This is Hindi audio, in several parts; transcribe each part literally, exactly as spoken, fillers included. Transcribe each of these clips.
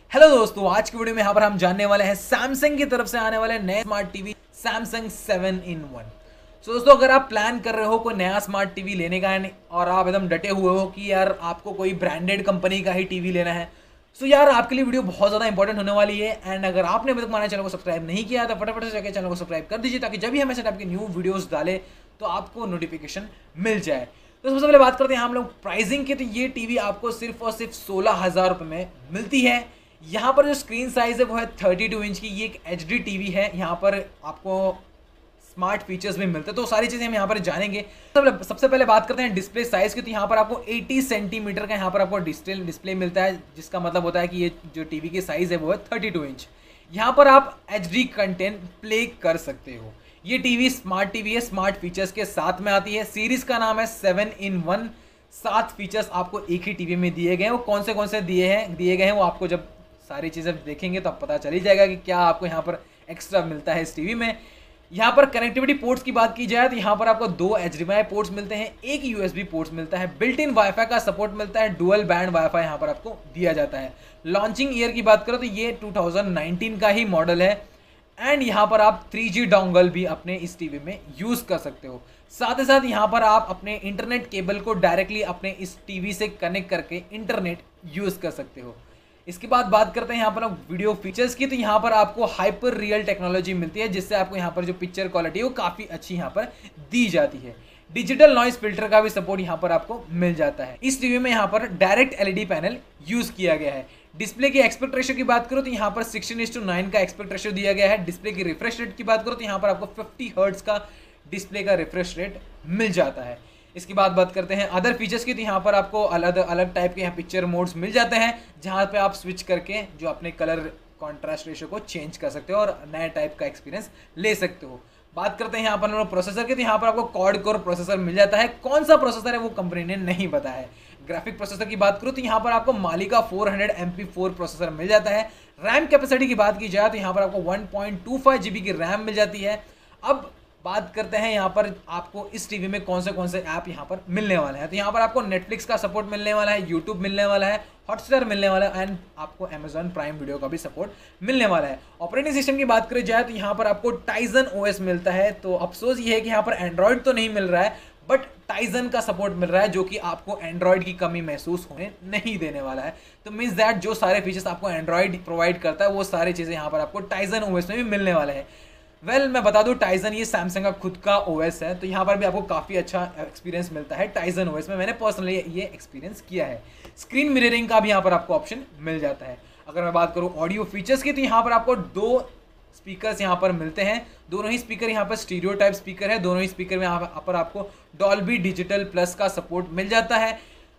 हेलो दोस्तों, आज की वीडियो में यहाँ पर हम जानने वाले हैं सैमसंग की तरफ से आने वाले नए smart TV Samsung seven in one. So दोस्तों, अगर आप प्लान कर रहे हो कोई नया स्मार्ट टीवी लेने का है और आप एकदम डटे हुए हो कि यार आपको कोई ब्रांडेड कंपनी का ही टीवी लेना है, सो यार आपके लिए वीडियो बहुत ज़्यादा इंपॉर्टेंट होने वाली है। एंड अगर आपने अभी तक हमारे चैनल को सब्सक्राइब नहीं किया तो फटाफट से जाकर चैनल को सब्सक्राइब कर दीजिए, ताकि जब भी हम ऐसे टाइप के न्यू वीडियोस डालें तो आपको नोटिफिकेशन मिल जाए। तो सबसे पहले बात करते हैं हम लोग प्राइसिंग की। तो ये टीवी आपको सिर्फ और सिर्फ सोलह हज़ार रुपये में मिलती है। यहाँ पर जो स्क्रीन साइज है वो है थर्टी टू इंच की। ये एक एच डी टीवी है। यहाँ पर आपको स्मार्ट फीचर्स भी मिलते हैं, तो सारी चीज़ें हम यहाँ पर जानेंगे। सबसे पहले बात करते हैं डिस्प्ले साइज़ की। तो यहाँ पर आपको अस्सी सेंटीमीटर का यहाँ पर आपको डिजिटल डिस्प्ले मिलता है, जिसका मतलब होता है कि ये जो टीवी की साइज़ है वो है थर्टी टू इंच। यहाँ पर आप एच डी कंटेंट प्ले कर सकते हो। ये टीवी स्मार्ट टीवी है, स्मार्ट फीचर्स के साथ में आती है। सीरीज़ का नाम है सेवन इन वन। सात फीचर्स आपको एक ही टीवी में दिए गए हैं। वो कौन से कौन से दिए हैं दिए गए हैं वो आपको जब सारी चीज़ें देखेंगे तो आप पता चल ही जाएगा कि क्या आपको यहाँ पर एक्स्ट्रा मिलता है इस टीवी में। यहाँ पर कनेक्टिविटी पोर्ट्स की बात की जाए तो यहाँ पर आपको दो H D M I ports मिलते हैं, एक यू एस बी पोर्ट्स मिलता है, बिल्ट इन वाईफाई का सपोर्ट मिलता है, डुअल बैंड वाईफाई यहाँ पर आपको दिया जाता है। लॉन्चिंग ईयर की बात करो तो ये टू थाउजेंड नाइनटीन का ही मॉडल है। एंड यहाँ पर आप थ्री जी डोंगल भी अपने इस टीवी में यूज़ कर सकते हो। साथ ही साथ यहाँ पर आप अपने इंटरनेट केबल को डायरेक्टली अपने इस टीवी से कनेक्ट करके इंटरनेट यूज़ कर सकते हो। इसके बाद बात करते हैं यहाँ पर वीडियो फीचर्स की। तो यहाँ पर आपको हाइपर रियल टेक्नोलॉजी मिलती है, जिससे आपको यहाँ पर जो पिक्चर क्वालिटी है वो काफ़ी अच्छी यहाँ पर दी जाती है। डिजिटल नॉइस फिल्टर का भी सपोर्ट यहाँ पर आपको मिल जाता है। इस टीवी में यहाँ पर direct L E D panel use किया गया है। डिस्प्ले की एक्सपेक्ट रेशियो की बात करो तो यहाँ पर सिक्सटीन इस टू नाइन का एक्सपेक्ट रेशियो दिया गया है। डिस्प्ले की रिफ्रेश रेट की बात करो तो यहाँ पर आपको फिफ्टी हर्ट्ज का डिस्प्ले का रिफ्रेश रेट मिल जाता है। इसके बाद बात करते हैं अदर फीचर्स की। तो यहाँ पर आपको अलग अलग टाइप के यहाँ पिक्चर मोड्स मिल जाते हैं, जहाँ पे आप स्विच करके जो अपने कलर कॉन्ट्रास्ट रेशियो को चेंज कर सकते हो और नए टाइप का एक्सपीरियंस ले सकते हो। बात करते हैं यहाँ पर हम लोग प्रोसेसर की। तो यहाँ पर आपको क्वाड कोर प्रोसेसर मिल जाता है। कौन सा प्रोसेसर है वो कंपनी ने नहीं बताया है। ग्राफिक प्रोसेसर की बात करूँ तो यहाँ पर आपको Mali four hundred M P four processor मिल जाता है। रैम कैपेसिटी की बात की जाए तो यहाँ पर आपको one point two five G B की रैम मिल जाती है। अब बात करते हैं यहाँ पर आपको इस टीवी में कौन से कौन से ऐप यहाँ पर मिलने वाले हैं। तो यहाँ पर आपको नेटफ्लिक्स का सपोर्ट मिलने वाला है, यूट्यूब मिलने वाला है, हॉटस्टार मिलने वाला है, एंड आपको अमेजॉन प्राइम वीडियो का भी सपोर्ट मिलने वाला है। ऑपरेटिंग सिस्टम की बात करी जाए तो यहाँ पर आपको टाइजन ओ एस मिलता है। तो अफसोस ये है कि यहाँ पर एंड्रॉयड तो नहीं मिल रहा है, बट टाइजन का सपोर्ट मिल रहा है, जो कि आपको एंड्रॉयड की कमी महसूस होने नहीं देने वाला है। तो मीन्स दैट जो सारे फीचर्स आपको एंड्रॉयड प्रोवाइड करता है वो सारी चीज़ें यहाँ पर आपको टाइजन ओ एस में भी मिलने वाले हैं। वेल well, मैं बता दूं टाइजन ये सैमसंग का खुद का ओएस है, तो यहाँ पर भी आपको काफ़ी अच्छा एक्सपीरियंस मिलता है टाइजन ओएस में। मैंने पर्सनली ये एक्सपीरियंस किया है। स्क्रीन मिररिंग का भी यहाँ पर आपको ऑप्शन मिल जाता है। अगर मैं बात करूँ ऑडियो फीचर्स की तो यहाँ पर आपको दो स्पीकर्स यहाँ पर मिलते हैं। दोनों ही स्पीकर यहाँ पर स्टीरियो टाइप स्पीकर है। दोनों ही स्पीकर में यहाँ पर आपको डॉल्बी डिजिटल प्लस का सपोर्ट मिल जाता है।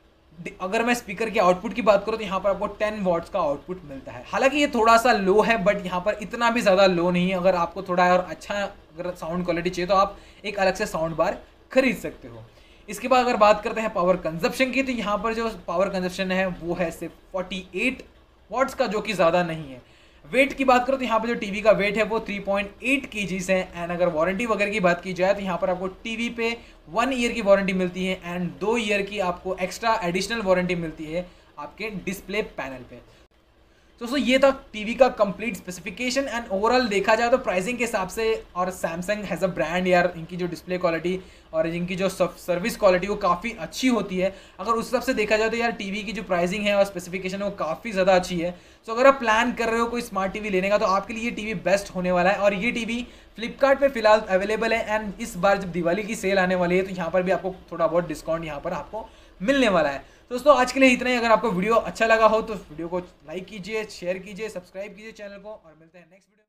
अगर मैं स्पीकर के आउटपुट की बात करूँ तो यहाँ पर आपको टेन वॉट्स का आउटपुट मिलता है। हालांकि ये थोड़ा सा लो है, बट यहाँ पर इतना भी ज़्यादा लो नहीं है। अगर आपको थोड़ा और अच्छा अगर साउंड क्वालिटी चाहिए तो आप एक अलग से साउंड बार खरीद सकते हो। इसके बाद अगर बात करते हैं पावर कंजप्शन की, तो यहाँ पर जो पावर कंजप्शन है वो है सिर्फ फोर्टी एट वॉट्स का, जो कि ज़्यादा नहीं है। वेट की बात करो तो यहाँ पर जो टीवी का वेट है वो थ्री पॉइंट एट केजीज है। एंड अगर वारंटी वगैरह की बात की जाए तो यहाँ पर आपको टीवी पे वन ईयर की वारंटी मिलती है एंड दो ईयर की आपको एक्स्ट्रा एडिशनल वारंटी मिलती है आपके डिस्प्ले पैनल पे। तो दोस्तों ये था टीवी का कंप्लीट स्पेसिफिकेशन। एंड ओवरऑल देखा जाए तो प्राइसिंग के हिसाब से और सैमसंग हैज़ अ ब्रांड यार, इनकी जो डिस्प्ले क्वालिटी और इनकी जो सर्विस क्वालिटी वो काफ़ी अच्छी होती है। अगर उस हिसाब से देखा जाए तो यार टीवी की जो प्राइसिंग है और स्पेसिफिकेशन है वो काफ़ी ज़्यादा अच्छी है। सो अगर आप प्लान कर रहे हो कोई स्मार्ट टीवी लेने का तो आपके लिए ये टीवी बेस्ट होने वाला है। और ये टीवी फ्लिपकार्ट पे फिलहाल अवेलेबल है। एंड इस बार जब दिवाली की सेल आने वाली है तो यहाँ पर भी आपको थोड़ा बहुत डिस्काउंट यहाँ पर आपको मिलने वाला है। दोस्तों आज के लिए इतना ही। अगर आपको वीडियो अच्छा लगा हो तो वीडियो को लाइक कीजिए, शेयर कीजिए, सब्सक्राइब कीजिए चैनल को, और मिलते हैं नेक्स्ट वीडियो।